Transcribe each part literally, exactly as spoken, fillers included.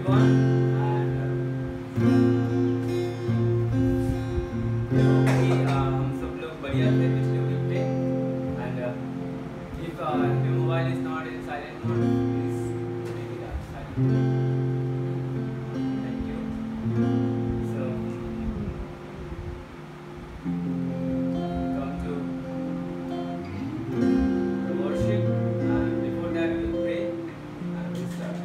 everyone, and uh, I hope कि uh, हम सब लोग बढ़िया थे पिछले वीक पे. And uh, if uh, your mobile is not in silent mode, please make it uh, silent. Thank you. So come to the worship, and before that we will pray and we'll start.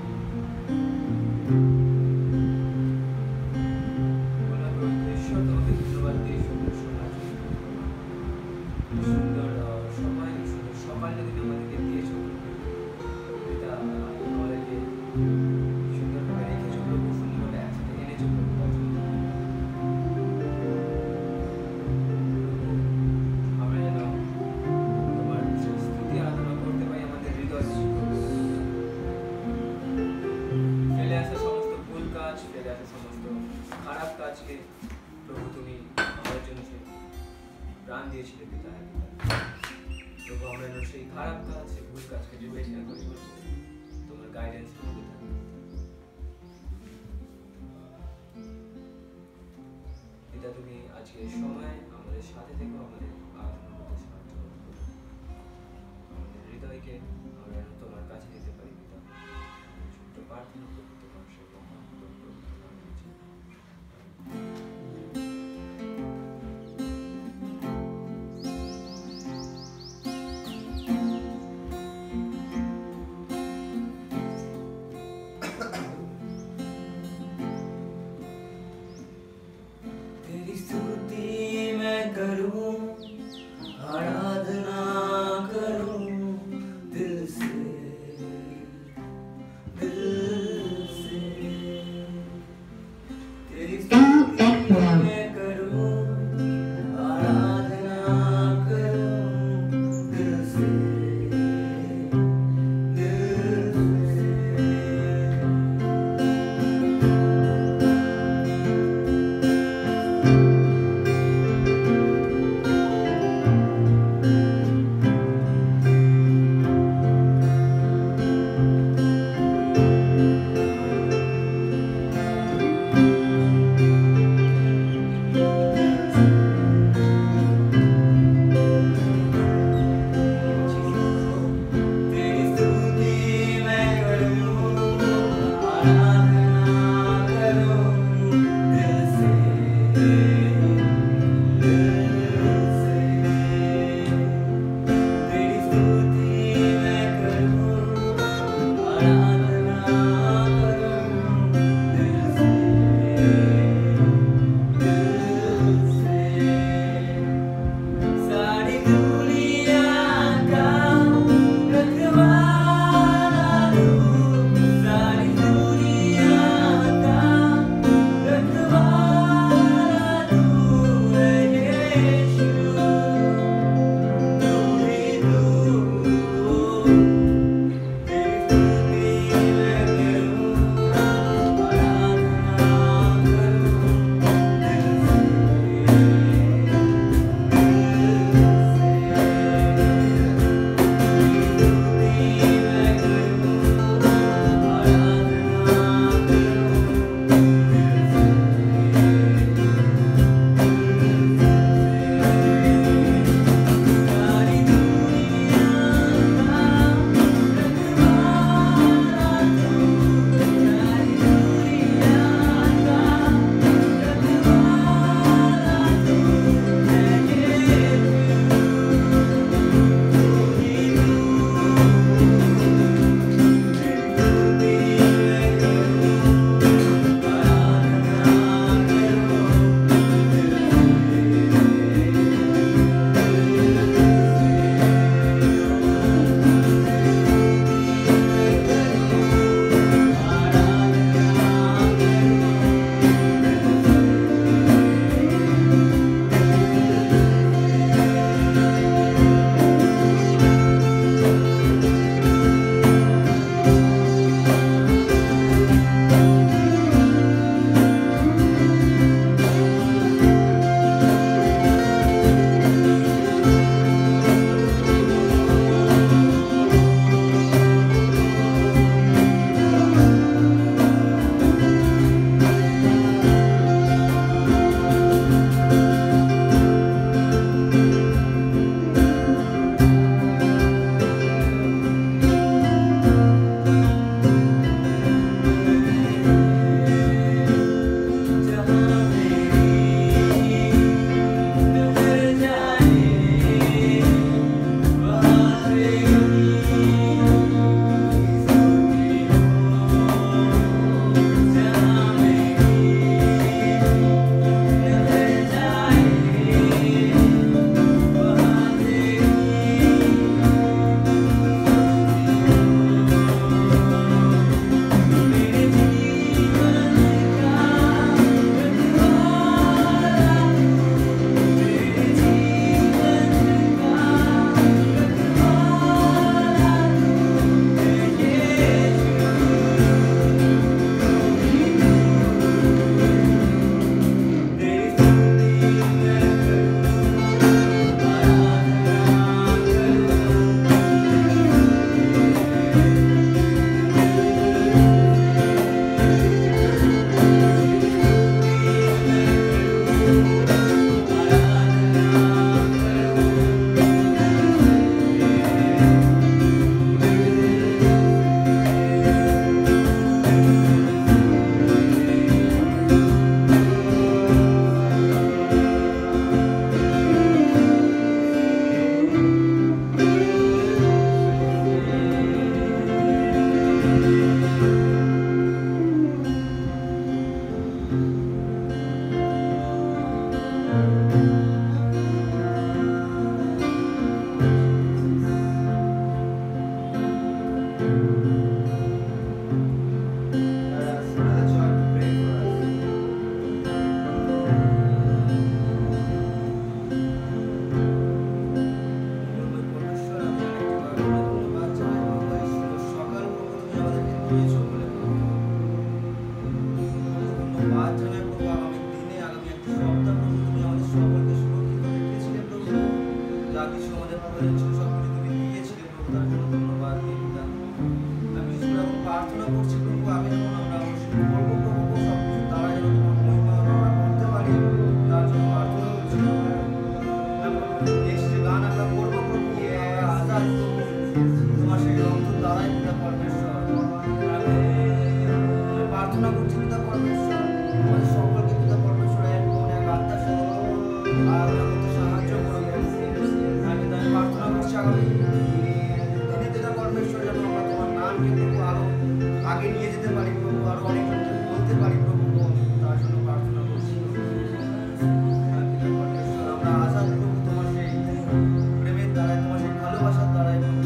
বলা প্রভু ঈশ্বর তোমাকে ধন্যবাদ দিই সুন্দর সমাজ সুন্দর আহ, সময় সুন্দর সকাল যদি আমাদেরকে দিয়েছো এটা আমাদেরকে সুন্দরভাবে রেখেছো প্রভু, সুন্দরভাবে একসাথে এনেছো প্রভু তার জন্য আমরা যেন তোমার স্তুতি আরাধনা করতে পারি আমাদের হৃদয় থেকে। ফেলে আসা সমস্ত ভুল কাজ, ফেলে আসা সমস্ত খারাপ কাজকে প্রভু তুমি আমাদের জন্য সেই প্রাণ দিয়েছিলে পিতা। প্রভু আমরা যেন সেই খারাপ কাজ সেই ভুল কাজকে যে বেশি না করি প্রভু, তোমার গাইডেন্স আমাদের থাকে। পিতা তুমি আজকে সময় আমাদের সাথে থেকো, আমাদের আরাধনা করতে সাহায্য করো প্রভু। আমাদের হৃদয়কে আমরা যেন তোমার কাছে নিতে পারি পিতা। ছোট্ট প্রার্থনা করতে তোমার সেই মহান প্রভু নাম নিয়েছি। तेरी स्तुति मैं करूं, आराधना करूं, दिल দিয়েছো বলে ধন্যবাদ জানাই প্রভু। আগামী দিনে আগামী একটি সপ্তাহ প্রভু তুমি আমাদের সকলকে সুরক্ষিত রেখেছিলে প্রভু। যা কিছু আমাদের প্রয়োজন ছিল সব কিছু তুমি দিয়েছিলে প্রভু, তার জন্য ধন্যবাদ দিই পিতা। আমি বিশেষ করে এখন প্রার্থনা করছি প্রভু, আমি যেমন আমরা অবশ্যই করবো প্রভু, সব কিছু তারা যেন তোমার মহিমা আমরা করতে পারি, তার জন্য প্রার্থনা করছি প্রভু। নেক্সট যে গান আমরা করবো প্রভু, আমরা আজাদ প্রভু, তোমার সেই রক্ত দ্বারাই পিতা পরমেশ্বর। আমি প্রার্থনা করছি পিতা পরমেশ্বর, আমাদের সকলকে পিতা পরমেশ্বর এক মন এক আত্মার সাথে আরাধনা করতে সাহায্য করবে। আমি তাই প্রার্থনা করছি আগামী দিনে পিতা পরমেশ্বর যেন আমরা তোমার নামকে প্রভু আরো আগে নিয়ে যেতে পারি প্রভু, আরো অনেকজনকে বলতে পারি প্রভু, তার জন্য প্রার্থনা করছি পিতা পরমেশ্বর। আমরা আজাদ প্রভু তোমার সেই প্রেমের দ্বারাই, তোমার সেই ভালোবাসার দ্বারাই প্রভু।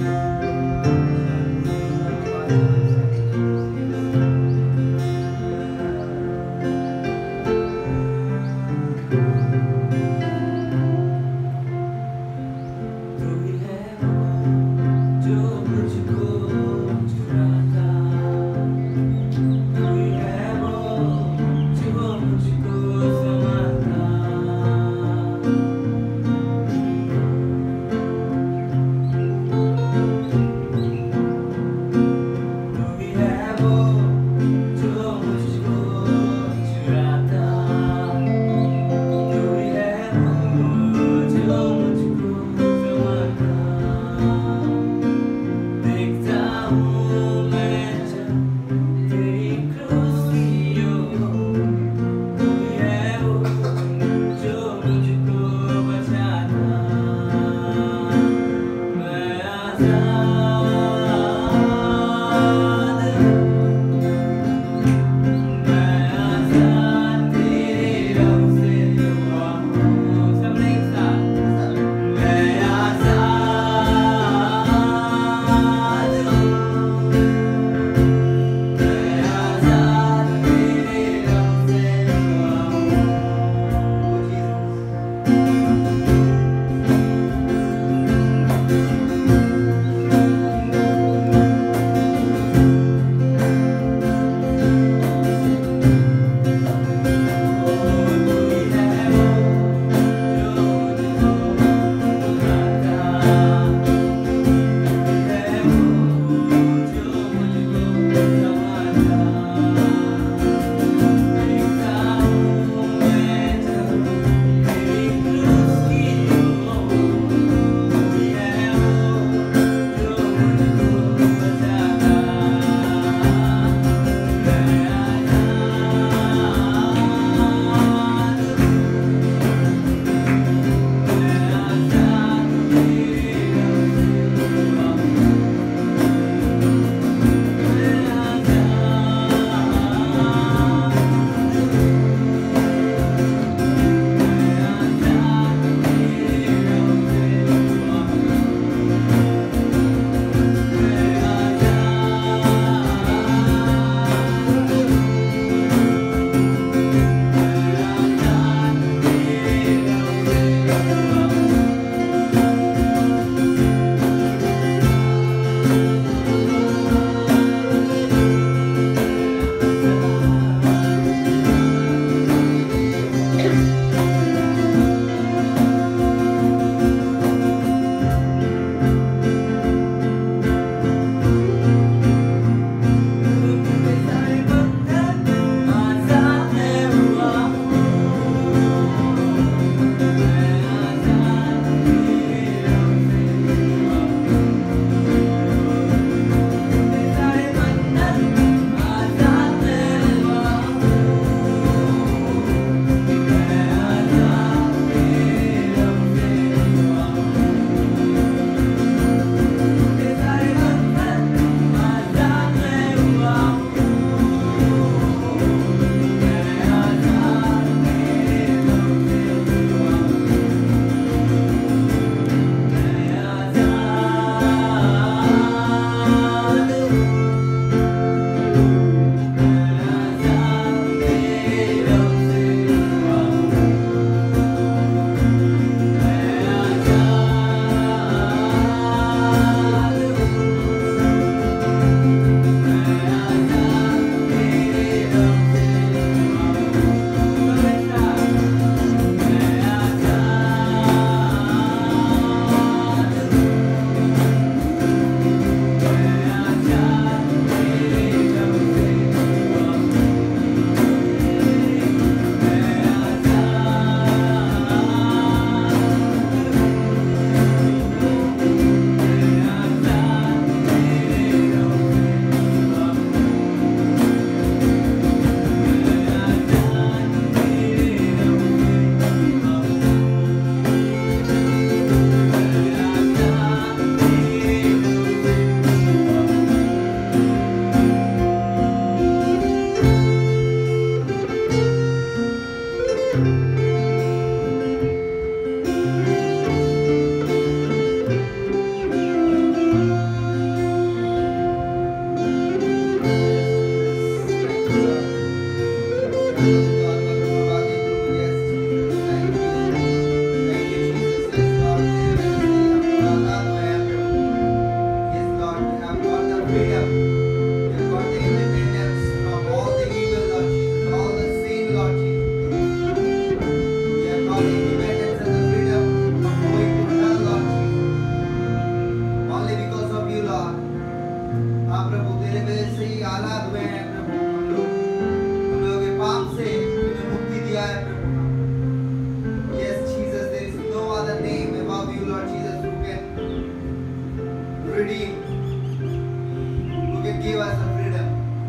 में हैं प्रभु हम लोग हम लोगों के पाप से तूने मुक्ति दिया है प्रभु Yes Jesus there is no other name above you Lord Jesus who can redeem who can give us the freedom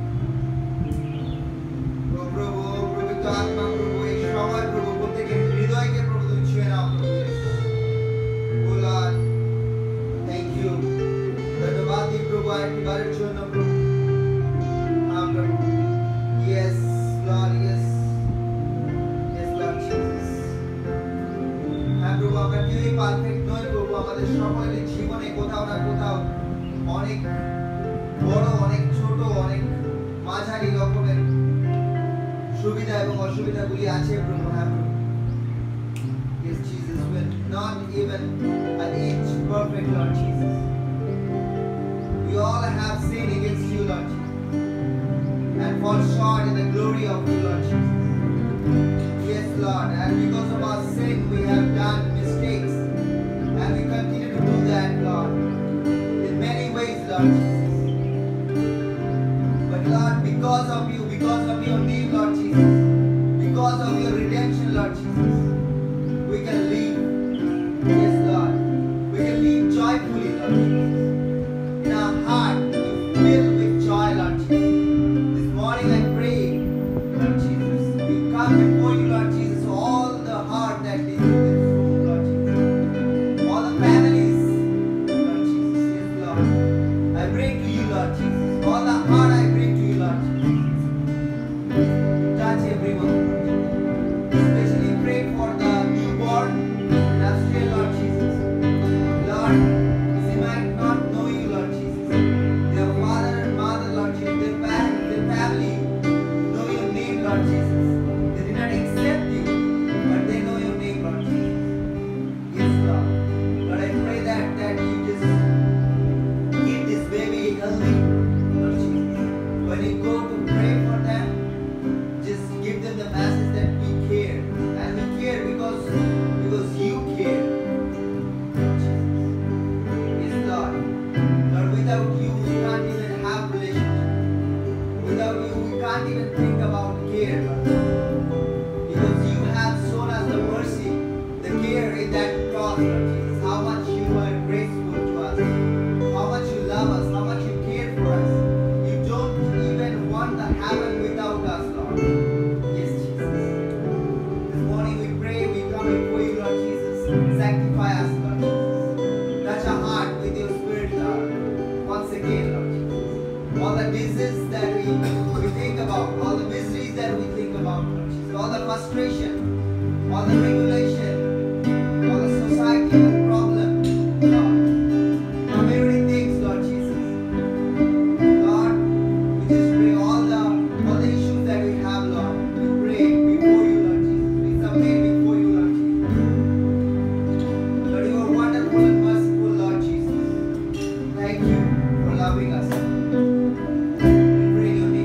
Oh प्रभु पवित्र आत्मा प्रभु एक समय प्रभु प्रत्येक हृदय के प्रभु तुम छुए नाओ प्रभु Oh Lord thank you धन्यवाद दी प्रभु आपकी बारे चुनो प्रभु हाँ प्रभु Yes Lord yes Yes Lord Jesus हाँ प्रभु আমরা কেউই পারফেক্ট নই প্রভু আমাদের সকলের জীবনে কোথাও না কোথাও অনেক বড় অনেক ছোট অনেক মাঝারি রকমের সুবিধা এবং অসুবিধাগুলি আছে প্রভু হ্যাঁ প্রভু Yes Jesus will not even an inch perfect Lord Jesus We all have sinned against you Lord Jesus and fall short in the glory of you Lord Jesus Yes Lord and because of our sin we have done mistakes and we continue to do that Lord in many ways Lord Jesus But Lord because of you because of your name Lord Jesus because of your redemption Lord Jesus we can live Yes Lord we can live joyfully Lord Jesus in our heart we fill with joy Lord Jesus This morning I pray Lord Jesus we come before you Lord Jesus all the heart that is in this room Lord Jesus all the families Lord Jesus Yes Lord I bring to you Lord Jesus all the heart I bring to you Lord Jesus Touch everyone especially pray for the newborn in Australia Lord Jesus Lord they might not know you Lord Jesus their father and mother Lord Jesus their parents their family know your name Lord Jesus they did not accept you but they know your name Lord Jesus Yes Lord Lord I pray that that you just give this baby healthy Lord Jesus when you go to pray for them just give them the message that we care and we care because because you care Lord Jesus Yes Lord Lord without you we can't even have relationship without you we can't even think about care Lord because you have shown us the mercy the care in that cross Lord Jesus how much you are graceful to us how much you love us how much you care for us you don't even want the heaven without us Lord Yes Jesus This morning we pray we come before you Lord Jesus sanctify us Lord Jesus touch our heart with your spirit Lord once again Lord Jesus all the diseases that we, we think about all the miseries that we think about Lord Jesus all the frustration all the regulation all the societal problem Lord community things Lord Jesus Lord we just pray all the all the issues that we have Lord we pray before you Lord Jesus we submit before you Lord Jesus Lord you are wonderful and merciful Lord Jesus thank you for loving us we pray in your name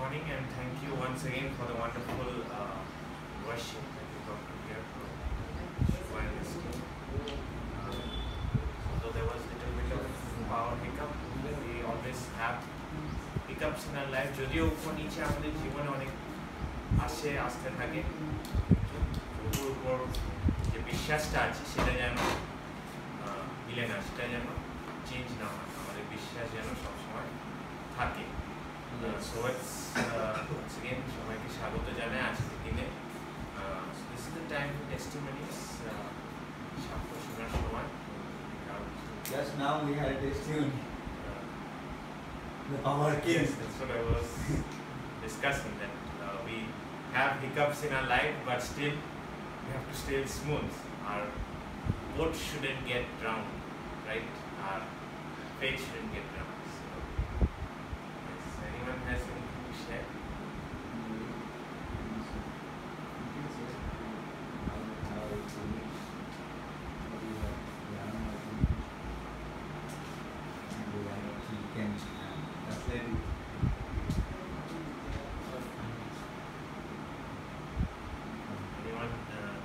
morning, and thank you once again for the wonderful uh, worship that you brought to here from Shiva and his team. Uh, although there was a little bit of power hiccup, we always have hiccups in our life. যদিও উপর নিচে আমাদের জীবনে অনেক আসে আসতে থাকে, প্রভুর উপর যে বিশ্বাসটা আছে সেটা যেন মিলে না, সেটা যেন চেঞ্জ না হয়, আমাদের বিশ্বাস যেন সবসময় থাকে। So it's uh, once again সবাইকে স্বাগত জানাই আজকের দিনে। So this is the time for testimonies. সাক্ষ্য শোনার সময়। Just now we had a testimony. Uh, The power came. Yes, that's what I was discussing, that uh, we have hiccups in our life, but still we have to stay smooth. Our boat shouldn't get drowned, right? Our faith shouldn't get drowned. So, yes, anyone has anything to share? Anyone? Uh,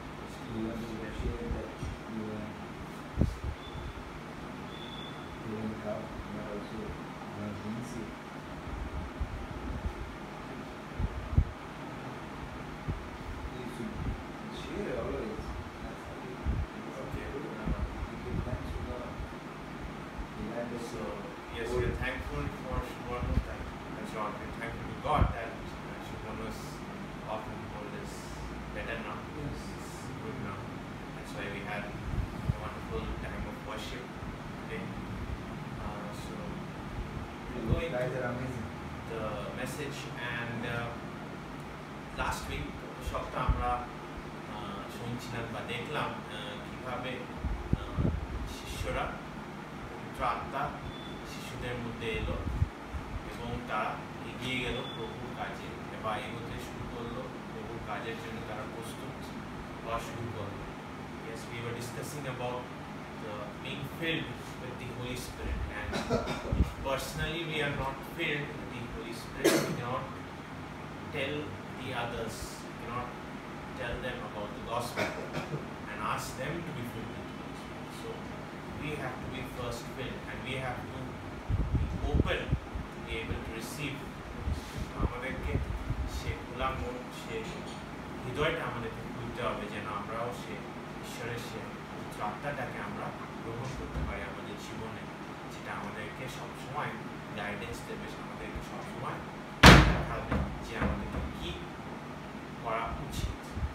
So, yes, we are thankful for Shubham that that's all. We're thankful to God that uh, Shubham was often told is better now. Yes. It's good now. That's why we had a wonderful time of worship today. Uh, so, we'll go into Guys are amazing. the message, and uh, last week সপ্তাহ আমরা আহ, শুনছিলাম বা দেখলাম আহ, কিভাবে আহ, শিষ্যরা পবিত্র আত্মা শিশুদের মধ্যে এলো এবং তারা এগিয়ে গেল প্রভুর কাজে বা এগোতে শুরু করলো প্রভুর কাজের জন্য তারা প্রস্তুত হওয়া শুরু করলো। Yes, we were discussing about the being filled with the Holy Spirit, and if personally we are not filled with the Holy Spirit, we cannot tell the others, we cannot tell them about the gospel and ask them to be filled with the Holy Spirit. So we have to be first filled, and we have to be open to be able to receive. আমাদেরকে সে খোলা মন, সে হৃদয়টা আমাদেরকে খুলতে হবে যেন আমরাও সে ঈশ্বরের সে পবিত্র আত্মাটাকে আমরা গ্রহণ করতে পারি আমাদের জীবনে, যেটা আমাদেরকে সবসময় গাইডেন্স দেবে, আমাদেরকে সবসময় দেখাবে যে আমাদেরকে কি করা উচিত।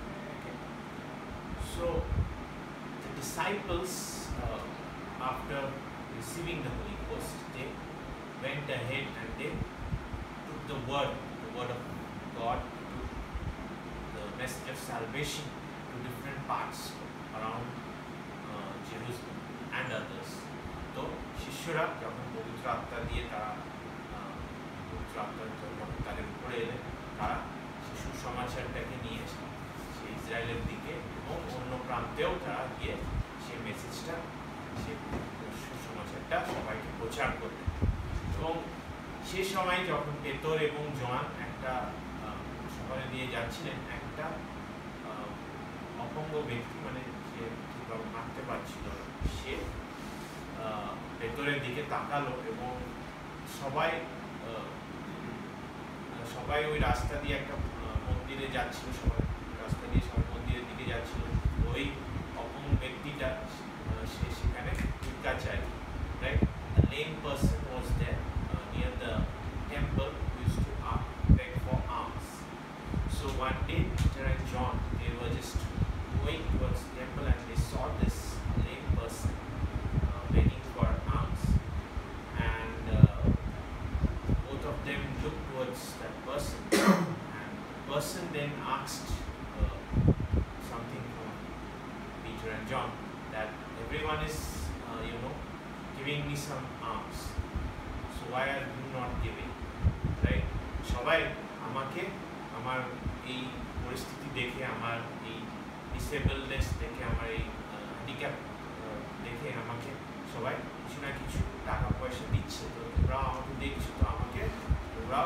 So the disciples, uh, after receiving the Holy Ghost, they went ahead and they took the word, the word of God, took the message of salvation to different parts around uh, Jerusalem and others. তো শিষ্যরা যখন পবিত্র আত্মা দিয়ে তারা আহ, পবিত্র আত্মার যখন তাদের উপরে এলেন, তারা শিশু সমাচারটাকে নিয়ে এসে সেই ইসরায়েলের দিকে এবং অন্য প্রান্তেও তারা গিয়ে সেই মেসেজটা, সেই সুসমাচারটা সবাইকে প্রচার করলেন। এবং সে সময় যখন পেতর এবং জোয়ান একটা শহরে দিয়ে যাচ্ছিলেন, একটা আহ, অপঙ্গ ব্যক্তি, মানে যে ঠিকভাবে হাঁটতে পারছিল না, সে আহ, পেতরের দিকে তাকালো এবং সবাই আহ, সবাই ওই রাস্তা দিয়ে একটা আহ, মন্দিরে যাচ্ছিল, সবাই রাস্তা দিয়ে সবাই মন্দিরের দিকে যাচ্ছিল। ওই অপঙ্গ ব্যক্তিটা আহ, সে সেখানে ভিক্ষা চাই, right? A lame person was there uh, near the temple who used to uh, beg for alms. So one day, Peter and John, they were just going towards the temple and they saw this lame person uh, begging for alms. And uh, both of them looked towards that person, and the person then asked uh, something from Peter and John, that everyone is, uh, you know, giving me some alms. So why are you not giving? Right? সবাই আমাকে আমার এই পরিস্থিতি দেখে, আমার এই ডিসেবলনেস দেখে, আমার এই হ্যান্ডিক্যাপ দেখে আমাকে সবাই কিছু না কিছু টাকা পয়সা দিচ্ছে, তো তোমরাও আমাকে দেখছো, তো আমাকে তোমরাও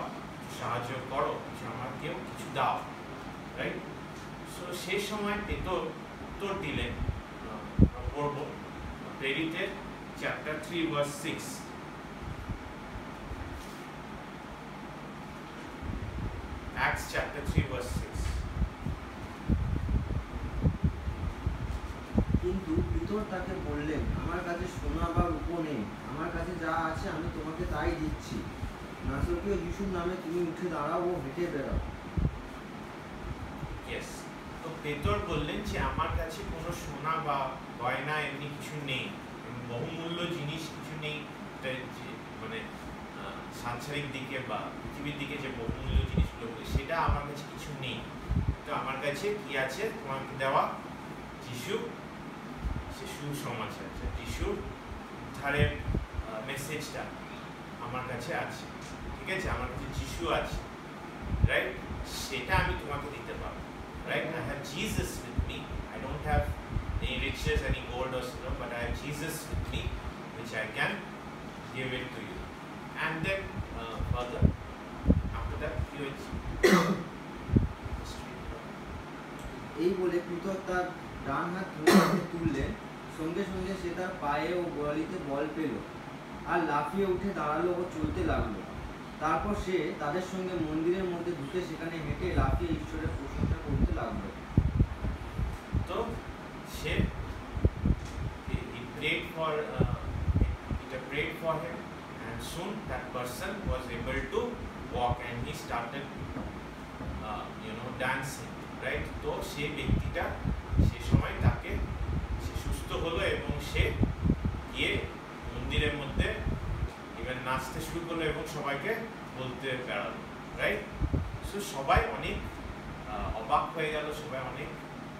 সাহায্য করো, যে আমাকেও কিছু দাও, রাইট? সো সেই সময় পেতর উত্তর দিলেন, পড়ব প্রেরিতের chapter three verse six. Acts chapter three verse six. কিন্তু পিতর তাকে বললেন, আমার কাছে সোনা বা রূপো নেই, আমার কাছে যা আছে আমি তোমাকে তাই দিচ্ছি। নাসরীয় যিশুর নামে তুমি উঠে দাঁড়াও ও হেঁটে বেড়াও। Yes. তো পেতর বললেন যে আমার কাছে কোনো সোনা বা গয়না এমনি কিছু নেই, বহুমূল্য জিনিস কিছু নেই, মানে সাংসারিক দিকে বা পৃথিবীর দিকে যে বহুমূল্য জিনিসগুলো সেটা আমার কাছে কিছু নেই। তো আমার কাছে কি আছে তোমাকে দেওয়া? যিশু, সে সুসমাচার, যিশুর উদ্ধারের মেসেজটা আমার কাছে আছে, ঠিক আছে? আমার কাছে যিশু আছে, রাইট? সেটা আমি তোমাকে দিতে পারবো, right? I have Jesus with me. I don't have any riches, any gold or silver, but I have Jesus with me, which I can give it to you. And then uh, further, after that, you এই বলে পিতর তার ডান হাত ধরে তুললেন, সঙ্গে সঙ্গে সে তার পায়ে ও গোড়ালিতে বল পেল, আর লাফিয়ে উঠে দাঁড়ালো ও চলতে লাগলো। তারপর সে তাদের সঙ্গে মন্দিরের মধ্যে ঢুকে সেখানে হেঁটে লাফিয়ে ঈশ্বরের প্রশংসা করতে লাগলো। তো সে he prayed for uh, Peter prayed for him, and soon that person was able to walk and he started uh, you know dancing, right? তো সে ব্যক্তিটা সে সময় তাকে সে সুস্থ হলো এবং সে গিয়ে মন্দিরের মধ্যে ইভেন নাচতে শুরু করলো এবং সবাইকে বলতে বেড়ালো, রাইট? সো সবাই অনেক অবাক হয়ে গেল, সবাই অনেক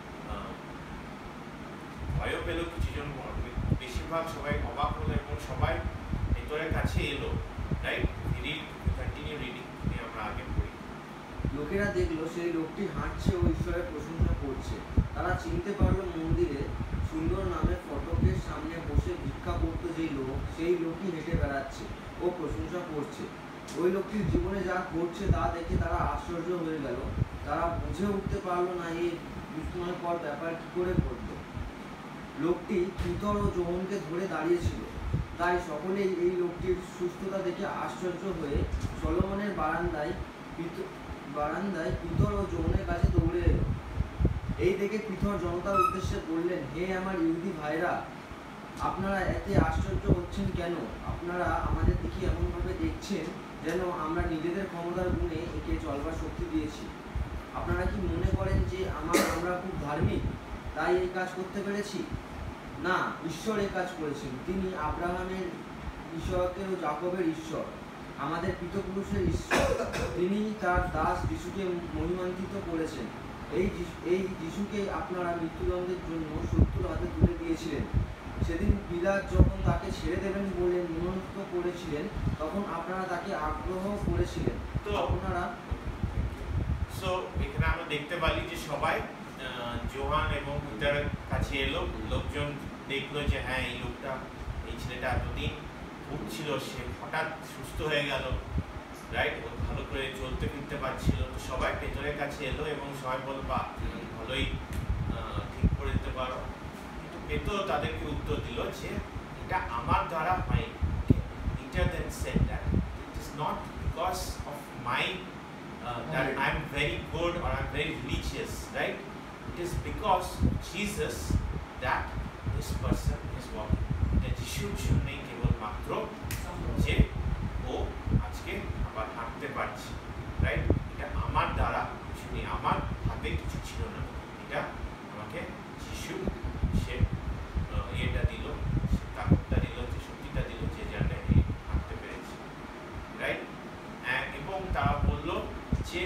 ভয়ও পেল, কিছু জন, বেশিরভাগ সবাই অবাক হলো এবং সবাই ভেতরের কাছে এলো, রাইট? রিড কন্টিনিউ রিডিং, আমরা আগে পড়ি। লোকেরা দেখলো সেই লোকটি হাঁটছে ও ঈশ্বরের প্রশংসা করছে। তারা চিনতে পারলো মন্দিরে সুন্দর নামের ফটকের সামনে বসে ভিক্ষা করতো যেই লোক, সেই লোকই হেঁটে বেড়াচ্ছে ও প্রশংসা করছে। ওই লোকটির জীবনে যা ঘটছে তা দেখে তারা আশ্চর্য হয়ে গেল। তারা বুঝে উঠতে পারলো না এই বিস্ময়কর ব্যাপার কি করে ঘটল। লোকটি পিতর ও যোহনকে ধরে দাঁড়িয়েছিল, তাই সকলেই এই লোকটির সুস্থতা দেখে আশ্চর্য হয়ে সলোমনের বারান্দায় বারান্দায় পিতর ও যোহনের কাছে দৌড়ে এলো। এই দেখে পিতর জনতার উদ্দেশ্যে বললেন, হে আমার ইহুদি ভাইরা, আপনারা এতে আশ্চর্য হচ্ছেন কেন? আপনারা আমাদের দিকে এমনভাবে দেখছেন যেন আমরা নিজেদের ক্ষমতার গুণে একে চলবার শক্তি দিয়েছি। আপনারা কি মনে করেন যে আমার আমরা খুব ধার্মিক তাই এই কাজ করতে পেরেছি? না, ঈশ্বর এই কাজ করেছেন। তিনি আব্রাহামের, ইসহাকের ও যাকবের ঈশ্বর, আমাদের পিতৃপুরুষের ঈশ্বর। তিনি তার দাস যিশুকে মহিমান্বিত করেছেন। এই এই যিশুকে আপনারা মৃত্যুদণ্ডের জন্য শত্রুর হাতে তুলে দিয়েছিলেন। সেদিন পিলাত যখন তাকে ছেড়ে দেবেন বলে নিমন্ত্রিত করেছিলেন, তখন আপনারা তাকে আগ্রহ করেছিলেন। তো আপনারা সো এখানে আমরা দেখতে পারি যে সবাই যোহান এবং পিটারের কাছে এলো। লোকজন দেখলো যে হ্যাঁ, এই লোকটা, এই ছেলেটা এতদিন ভুগছিল, সে হঠাৎ সুস্থ হয়ে গেল, রাইট? ও ভালো করে চলতে ফিরতে পারছিল। তো সবাই পেতরের কাছে এলো এবং সবাই বলল, বা ভালোই ঠিক করে দিতে পারো। কিন্তু পেতর তাদেরকে উত্তর দিল যে এটা আমার দ্বারা হয়নি। Peter then said that it is not because of my uh, that I am very good or I am very religious, right? It is because of Jesus that this person is walking. এটা যিশুর জন্যই কেবলমাত্র যে ও আজকে আবার হাঁটতে পারছে, right? এটা আমার দ্বারা কিছু নেই, আমার হাতে কিছু ছিল না, এটা আমাকে যিশু সে ইয়েটা দিল, সে তাকতটা দিল, যে শক্তিটা দিল, যে জানে এই হাঁটতে পেরেছি, রাইট? এবং তারা বলল যে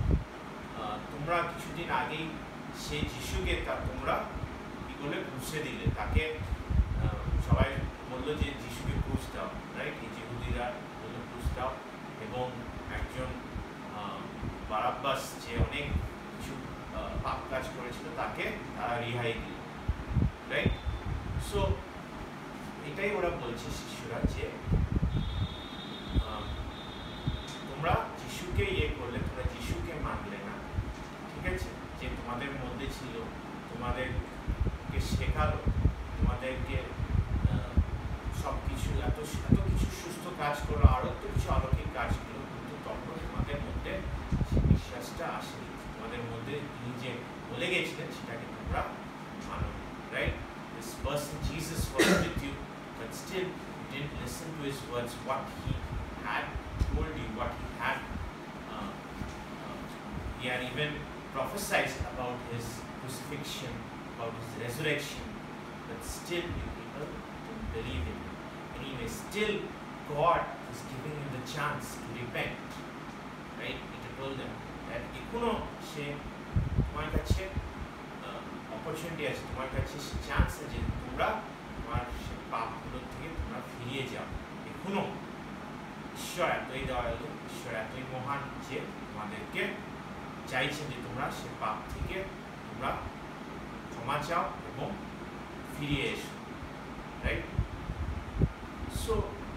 তোমরা কিছুদিন আগেই সেই যিশুকে তা তোমরা কি করে ক্রুশে দিলে। তাকে সবাই বললো যে যিশুকে ক্রুশ দাও, রাইট? এই ইহুদিরা বললো ক্রুশ দাও, এবং একজন বারাব্বাস যে অনেক কিছু পাপ কাজ করেছিল তাকে তারা রিহাই দিল, রাইট? সো এটাই ওরা বলছে শিষ্যরা যে তোমরা যিশুকে যিশুকে ইয়ে করলে, তোমরা যিশুকে মানলে না, ঠিক আছে, যে তোমাদের মধ্যে ছিল, তোমাদেরকে শেখালো, তোমাদেরকে সব কিছু এত এত কিছু সুস্থ কাজ করলো, আরও তো কিছু অলৌকিক কাজ করলো, কিন্তু তখন তোমাদের মধ্যে সেই বিশ্বাসটা আসেনি, তোমাদের মধ্যে তিনি যে বলে গেছিলেন সেটাকে তোমরা মানো, right? This person Jesus was with you, but still you didn't listen to his words, what he had told you, what he had uh, uh, he had even prophesied about his crucifixion, about his resurrection, but still you people didn't believe him. Anyway, still God is giving you the chance to repent, right? He told them that ekono she তোমার কাছে opportunity আছে, তোমার কাছে chance আছে যে তোমরা তোমার পাপগুলো থেকে তোমরা ফিরিয়ে যাও। এখনো ঈশ্বর এতই দয়ালু, ঈশ্বর এতই মহান যে তোমাদেরকে চাইছেন যে তোমরা সে পাপ থেকে তোমরা ক্ষমা চাও এবং ফিরিয়ে এসো, right? So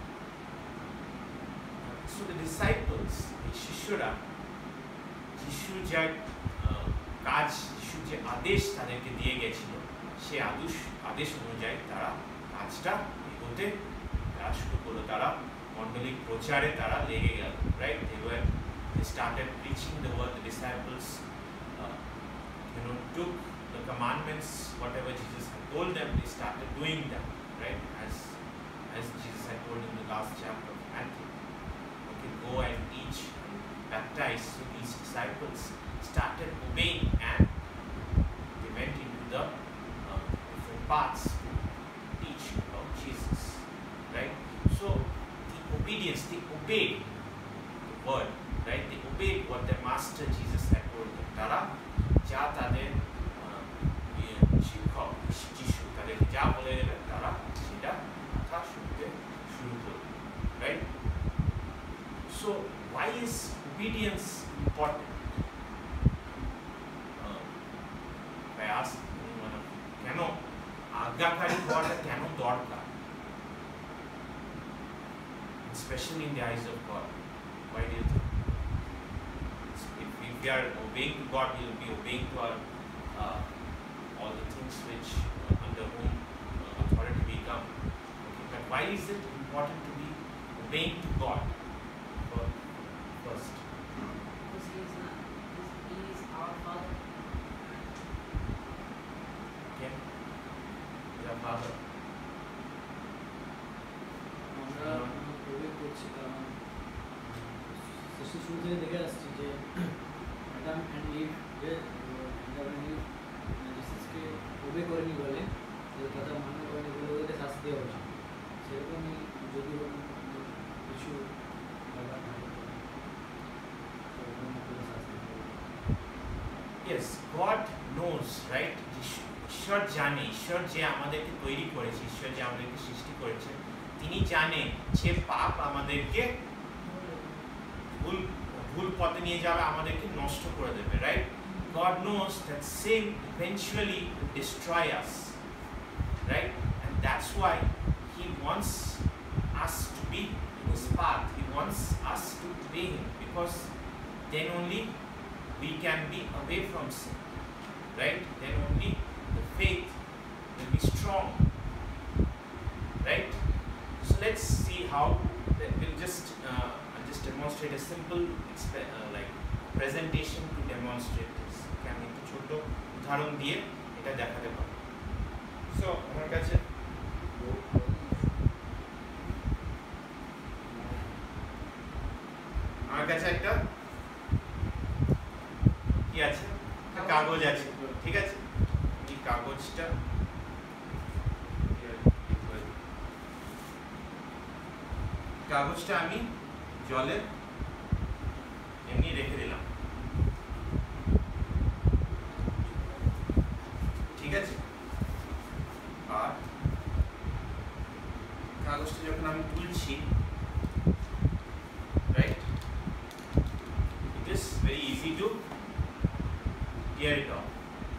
so the disciples, এই শিষ্যরা যিশুর যা কাজ, যিশু যে আদেশ তাদেরকে দিয়ে গেছিল, সে আদেশ আদেশ অনুযায়ী তারা কাজটা এগোতে তারা শুরু করলো, তারা মণ্ডলিক প্রচারে তারা লেগে গেল, right? They were they started preaching the word. The disciples uh, you know took the commandments, whatever Jesus had told them, they started doing them, right? As as Jesus had told in the last chapter of Matthew, okay, go and teach and baptize. So these disciples started obeying and they went into the uh, different paths to teach about Jesus, right? So the obedience, they obeyed the word, right? They obeyed what their master Jesus had told them. Tara ja tader শিক্ষক যিশু তাদেরকে যা বলে গেলেন তারা সেটা কথা শুনতে শুরু করল, right? So why is obedience important? কেন আজ্ঞাকারী হওয়াটা কেন দরকার? Especially in the eyes of God. Why do you think? If, if we are obeying to God, we will be obeying to our uh, all the things which uh, under whom uh, authority we come. Okay, but why is it important to be obeying to God first? Because he is not. He is our Father. Okay, He's our Father. আমরা প্রবেশ করছি, কারণ সৃষ্টি শুরু থেকে দেখে আসছি যে অ্যাডাম অ্যান্ড ইভ যে অ্যাডাম অ্যান্ড ইভ জিসাসকে প্রবেশ করেনি বলে, ওদের কথা মান্য করেনি বলে ওদেরকে শাস্তি দেওয়া উচিত। সেরকমই যদি কিছু ব্যাপার থাকে শাস্তি দেওয়া। Yes, God knows, right? ঈশ্বর জানে, ঈশ্বর যে আমাদেরকে তৈরি করেছে, ঈশ্বর যে আমাদেরকে সৃষ্টি করেছে, তিনি জানেন যে পাপ আমাদেরকে ভুল ভুল পথে নিয়ে যাবে, আমাদেরকে নষ্ট করে দেবে, right? God knows that sin eventually will destroy us, right? And that's why He wants us to be in His path. He wants us to obey Him, because then only we can be away from sin, right? Then only the faith will be strong, right? So let's see how. We'll just uh, just demonstrate a simple uh, like presentation to demonstrate this. Okay, আমি একটু ছোট উদাহরণ দিয়ে এটা দেখাতে পারি। So আমার কাছে আমার কাছে একটা কি আছে, কাগজ আছে, ঠিক আছে? এই কাগজটা কাগজটা আমি জলে এমনি রেখে দিলাম, ঠিক আছে? আর কাগজটা যখন আমি তুলছি, right, it is very easy to tear it off,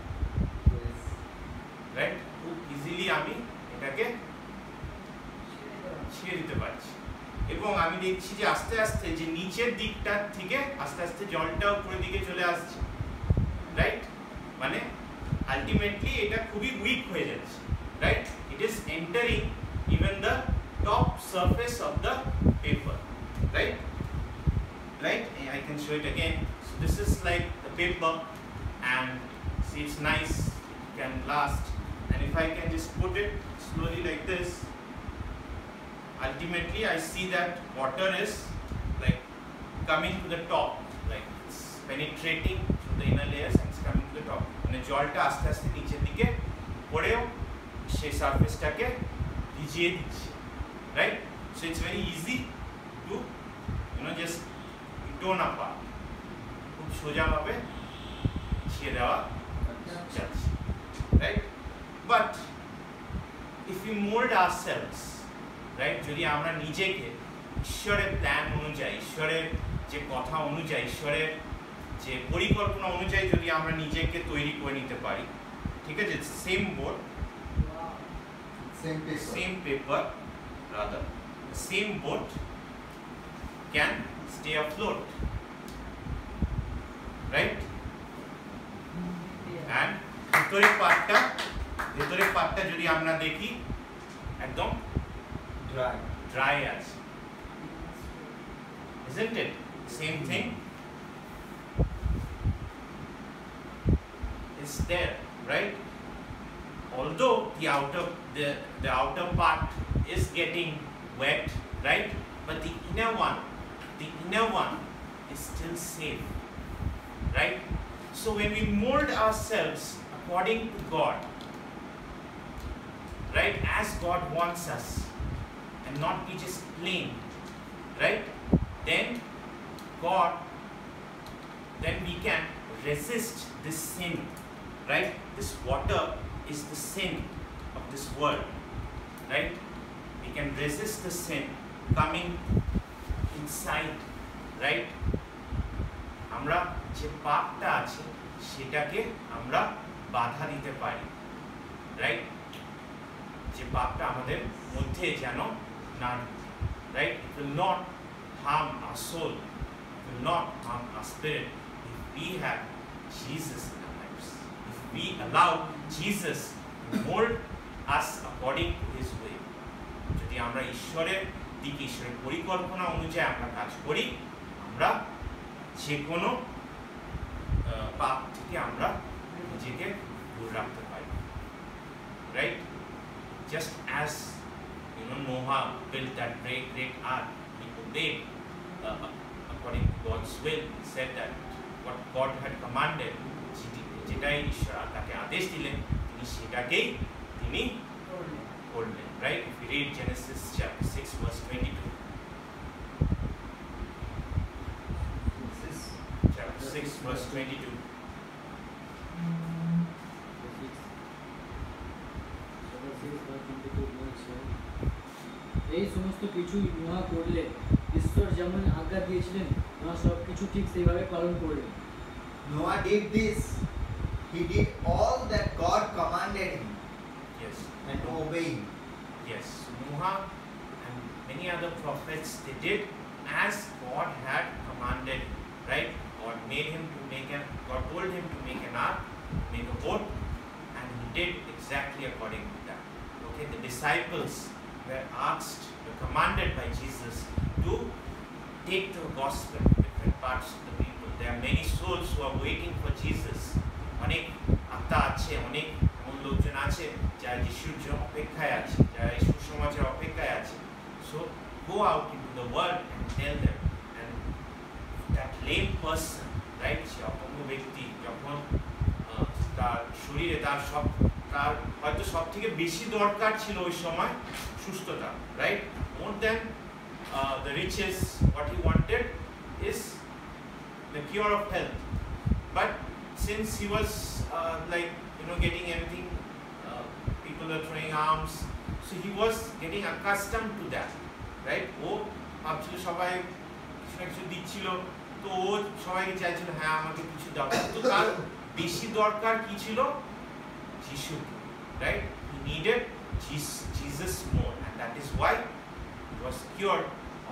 right? খুব ইজিলি আমি এটাকে ছিঁড়ে দিতে পারছি, এবং আমি দেখছি যে আস্তে আস্তে যে নিচের দিকটা থেকে আস্তে আস্তে জলটা উপরের দিকে চলে আসছে, রাইট? মানে আলটিমেটলি এটা খুবই উইক হয়ে যাচ্ছে, right? It is entering even the top surface of the paper, right? Right? I can show it again. So this is like the paper, and see, it's nice, it can last. And if I can just put it slowly like this, ultimately I see that water is like coming to the top, like it's penetrating through the inner layers and it's coming to the top. And the জলটা আস্তে আস্তে নিচের দিকে পড়েও সেই সারফেসটাকে ভিজিয়ে দিচ্ছে, right? So it's very easy to, you know, just torn apart, খুব সোজাভাবে ছিঁড়ে দেওয়া যাচ্ছে, right? But if you mould ourselves, right, যদি আমরা নিজেকে ঈশ্বরের প্ল্যান অনুযায়ী, ঈশ্বরের যে কথা অনুযায়ী, ঈশ্বরের যে পরিকল্পনা অনুযায়ী যদি আমরা নিজেকে তৈরি করে নিতে পারি, ঠিক আছে, same board, same paper, rather same board can stay afloat, right? And ভিতরের পার্টটা ভিতরের পার্টটা যদি আমরা দেখি একদম ড্রাই ড্রাই আছে, isn't it? Same thing is there, right? Although the outer the the outer part is getting wet, right? But the inner one the inner one is still safe, right? So when we mold ourselves according to God, right, as God wants us, and not be just plain, right, then God, then we can resist this sin, right? This water is the sin of this world, right? We can resist the sin coming inside, right? আমরা যে পাপটা আছে সেটাকে আমরা বাধা দিতে পারি, right? যে পাপটা আমাদের মধ্যে যেন না, right? It will not harm our soul, it will not harm our spirit if we have Jesus in our lives, if we allow Jesus to mold us according to His way. যদি আমরা ঈশ্বরের দিকে, ঈশ্বরের পরিকল্পনা অনুযায়ী আমরা কাজ করি, আমরা যে কোনো পাপ থেকে আমরা নিজেকে দূর রাখতে পারি, right? Just as, you know, Noah built that great great ark, he obeyed uh, according to God's will. He said that what God had commanded, যেটাই ঈশ্বর তাকে আদেশ দিলেন, তিনি সেটাকেই তিনি করলেন, right? If we read Genesis chapter six verse twenty-two, chapter six verse twenty-two. এই সমস্ত কিছু নোয়া করলে ঈশ্বর যেমন আজ্ঞা দিয়েছিলেন, নোয়া সব কিছু ঠিক সেইভাবে পালন করলেন। Noah did this. He did all that God commanded him. Yes. And to obey him. Yes. Noah and many other prophets, they did as God had commanded, right? God made him to make an, God told him to make an ark, make a boat, and he did exactly according to that. Okay, the disciples were asked, were commanded by Jesus to take the gospel to different parts of the people. There are many souls who are waiting for Jesus. অনেক আত্মা আছে, অনেক এমন লোকজন আছে যারা যিশুর জন্য অপেক্ষায় আছে, যারা এই সুসমাচার অপেক্ষায় আছে। So go out into the world and tell them. And that lame person, right, সে অপঙ্গ ব্যক্তি যখন তার শরীরে তার সব তার হয়তো সব থেকে বেশি দরকার ছিল ওই সময় সুস্থতা, right? More than uh, the riches, what he wanted is the cure of health. But since he was uh, like, you know, getting everything, uh, people are throwing arms, so he was getting accustomed to that, right? ও ভাবছিল সবাই কিছু না কিছু দিচ্ছিল, তো ও সবাইকে চাইছিল হ্যাঁ আমাকে কিছু দাও, তো তার বেশি দরকার কি ছিল? যিশু, right? He needed Jesus more, and that is why he was cured of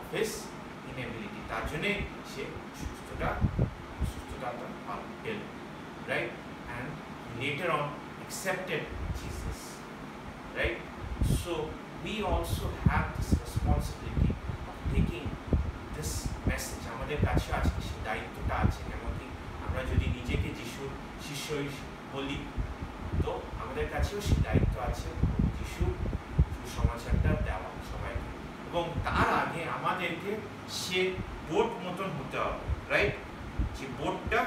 his inability. তার জন্যে সে সুস্থতা সুস্থতা পেল, right? And later on accepted Jesus, right? So we also have this responsibility of taking this message. আমাদের কাছে আজকে সেই দায়িত্বটা আছে, এমনকি আমরা যদি নিজেকে যিশুর শিষ্য বলি তো আমাদের কাছেও সেই দায়িত্ব আছে যিশুর সুসমাচারটা দেওয়া সবাইকে, এবং তার আগে আমাদেরকে সে বোট মতন হতে হবে, রাইট? যে বোটটা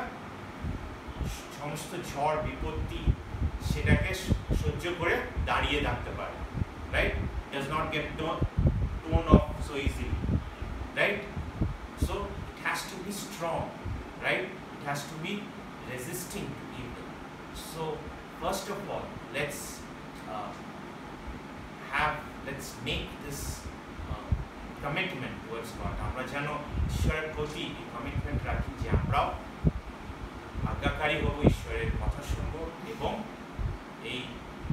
সমস্ত ঝড় বিপত্তি সেটাকে সহ্য করে দাঁড়িয়ে থাকতে পারে, right? Does not get torn, torn off so easily, right? So it has to be strong, right? It has to be resisting to evil. So first of all, let's uh, have let's make this uh, commitment towards God. আমরা যেন ঈশ্বরের প্রতি এই commitment রাখি যে আমরাও আজ্ঞাকারী হব, ঈশ্বরের কথা শুনব, এবং এই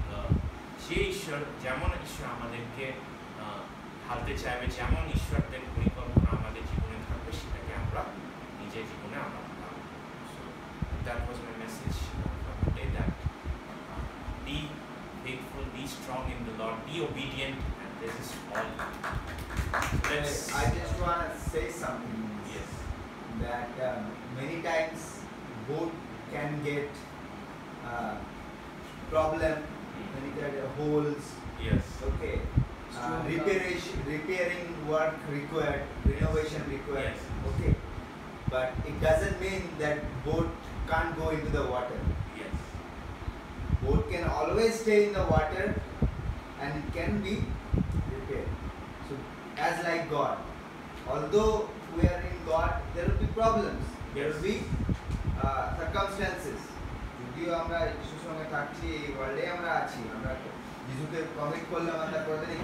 যে ঈশ্বর যেমন ঈশ্বর আমাদেরকে ঢালতে চাইবে, যেমন ঈশ্বরের পরিকল্পনা আমাদের জীবনে থাকবে সেটাকে আমরা নিজের জীবনে আমরা পাবো। So that was my message for today, that uh, be faithful, be strong in the Lord, be obedient, and resist all evil. Let's, I just want to say something. Yes. That um, many times boat can get uh, problem when it had holes. Yes. Okay. Uh, reparation, repairing work required, renovation required. Yes. Okay. But it doesn't mean that boat can't go into the water. Yes. Boat can always stay in the water and it can be repaired. So as like God, although we are in God, there will be problems. There will be uh, circumstances. যদিও আমরা যিশুর সঙ্গে থাকছি, এই ওয়ার্ল্ডে আমরা আছি, আমরা যিশুকে কমিট করলাম, আমরা করে নেই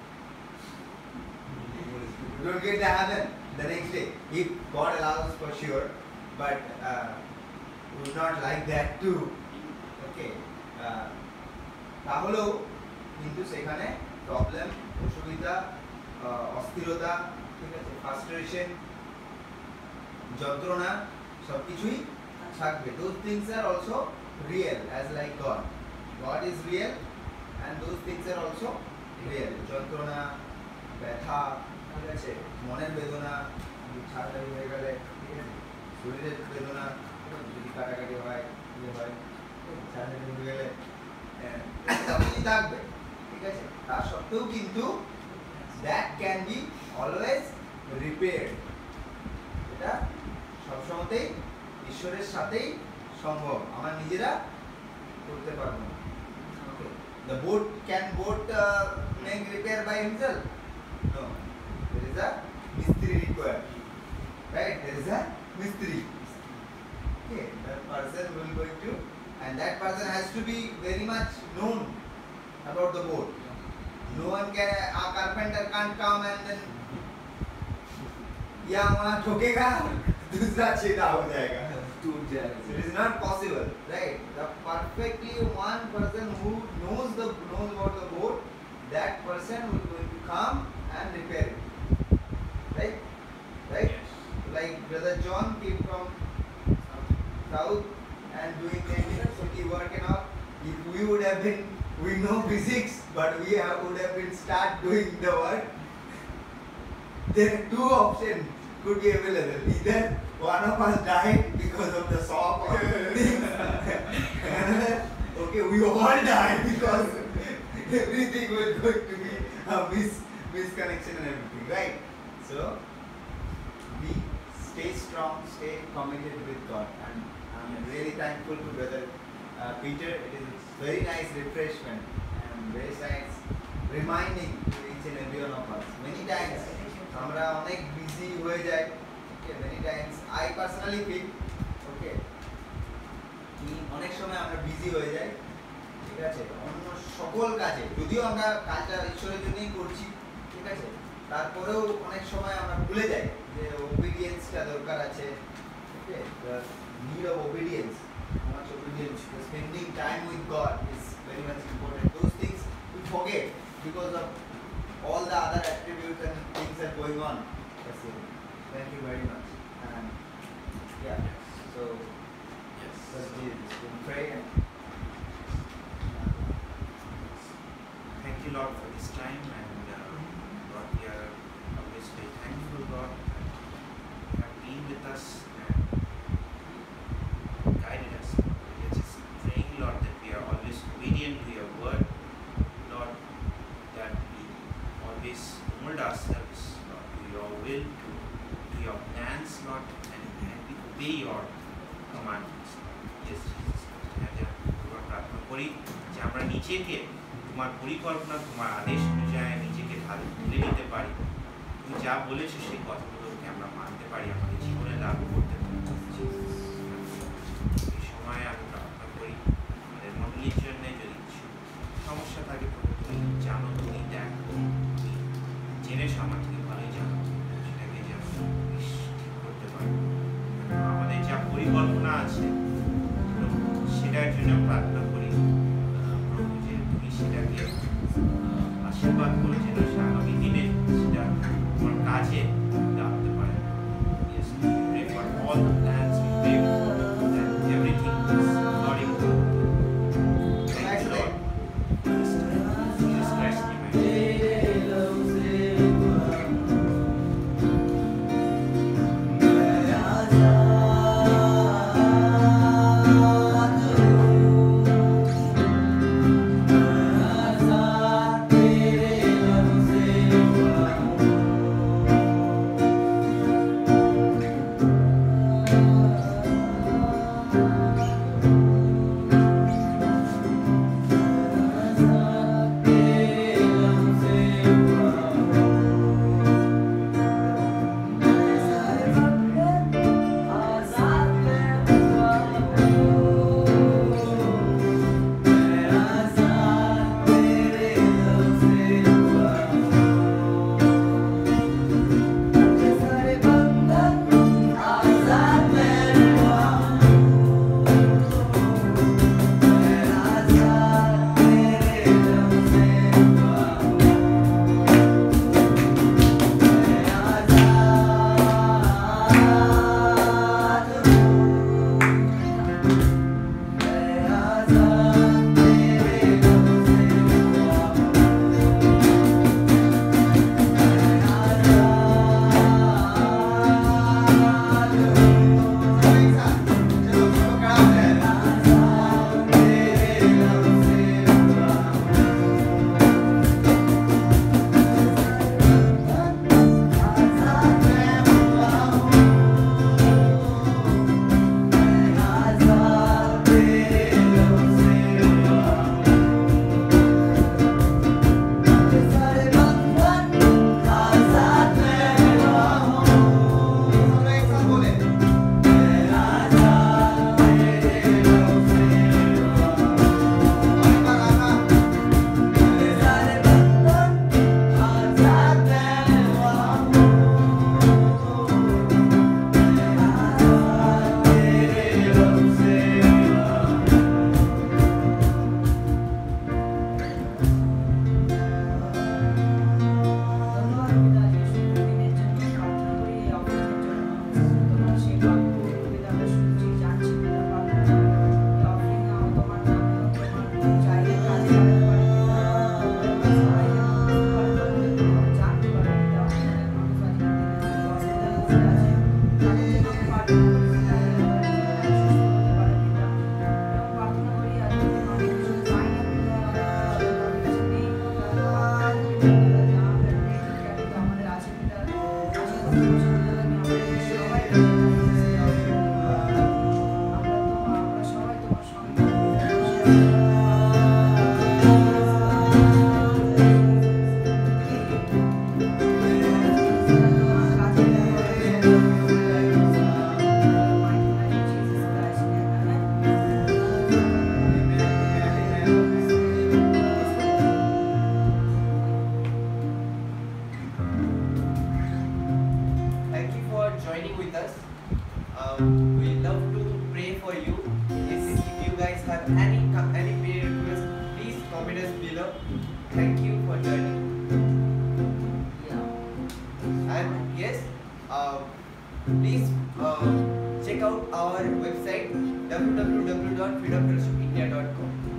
we don't get to heaven the next day if God allows for sure, but uh, we would not like that too. Okay. uh, তাহলেও কিন্তু সেখানে প্রবলেম, অসুবিধা, অস্থিরতা, ঠিক আছে, ফ্রাস্ট্রেশন, যন্ত্রণা সবকিছুই থাকবে. Those things are also real as like God. God is real and those things are also real. যন্ত্রণা, ব্যথা, ঠিক আছে, মনের বেদনা, ছাড়াছাড়ি হয়ে গেলে, ঠিক আছে, শরীরের বেদনা, যদি কাটাকাটি হয়, ইয়ে হয়, ছাড়াছাড়ি হয়ে গেলে সবকিছুই থাকবে, ঠিক আছে. তার সত্ত্বেও কিন্তু that can be always repaired. এটা সবসময়তেই ঈশ্বরের সাথেই সম্ভব, আমরা নিজেরা করতে পারবো না. Okay. The boat can boat uh, make repair by himself? No. There is a mistri required. Right? There is a mistri. Okay. That person will going to, and that person has to be very much known about the boat. No one can, a carpenter can't come and then या वहाँ ठोकेगा दूसरा छेदा हो जाएगा, टूट जाएगा. it is not possible, right? The perfectly one person who knows the knows about the boat, that person will going to come and repair it, right? Right? Yes. Like brother John came from south and doing the university work and all. If we would have been, we know physics, but we have, would have been start doing the work. There are two options could be available. Either one of us died because of the shock or things. Another, okay, we all died because everything was going to be a mis misconnection and everything, right? So we stay strong, stay committed with God, and I'm really thankful to brother uh, Peter. It is very nice refreshment and very nice reminding to each and every one of us. Many times আমরা অনেক busy হয়ে যাই, ওকে, many times I personally feel, ওকে, কি অনেক সময় আমরা busy হয়ে যাই, ঠিক আছে, অন্য সকল কাজে, যদিও আমরা কাজটা ঈশ্বরের জন্যই করছি, ঠিক আছে, তারপরেও অনেক সময় আমরা ভুলে যাই যে ওবিডিয়েন্সটা দরকার আছে, ওকে, the need of obedience, how much obedience, spending time with God is very much important. Those things we forget because of all the other attributes and things are going on That's it. Thank you very much. And yeah, so Yes. let's do this. We'll pray and Thank you, Lord, for this time, and uh, Lord, we are always very thankful, Lord, that you have been with us and guided us. We are just praying, Lord, that we are always obedient to your word, Lord, that we always mold ourselves, Lord, to your will, to, to your plans, Lord, and, and we obey your commandments, Lord. Yes, Jesus. হ্যাঁ, যা আমরা প্রার্থনা করি যে আমরা নিজেকে তোমার পরিকল্পনা, তোমার আদেশ অনুযায়ী নিজেকে ঢালে তুলে নিতে পারি। তুমি যা বলেছো সেই কথাগুলোকে আমরা মানতে পারি, আমাদের জীবনে লাগু করতে পারি। এই সময় আমি প্রার্থনা করি আমাদের মন্ডলীর জন্য যদি কিছু সমস্যা থাকে, প্রভু তুমি জানো, তুমি দেখো, তুমি জেনেছো আমার থেকে ভালোই জানো, সেটাকে যেন তুমি ঠিক করতে পারো। আমাদের যা পরিকল্পনা আছে প্রভু, সেটার জন্য প্রার্থনা করি প্রভু, যে তুমি সেটাকে আহ, আশীর্বাদ করো, যেন সে আগামী দিনে সেটা তোমার কাজে লাগাতে পারে। Yes, we pray for all the plans, we pray that everything is according to thank you, Lord, for this time. Jesus Christ, amen. Thank you for joining. And yes, please uh, check out our website w w w dot freedom fellowship india dot com.